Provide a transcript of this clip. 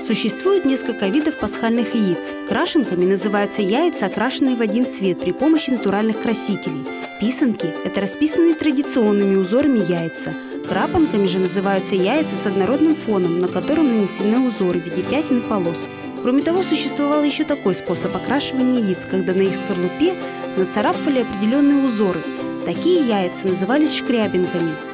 Существует несколько видов пасхальных яиц. Крашенками называются яйца, окрашенные в один цвет при помощи натуральных красителей. Писанки – это расписанные традиционными узорами яйца. Крапанками же называются яйца с однородным фоном, на котором нанесены узоры в виде пятен и полос. Кроме того, существовал еще такой способ окрашивания яиц, когда на их скорлупе нацарапывали определенные узоры. Такие яйца назывались шкрябинками.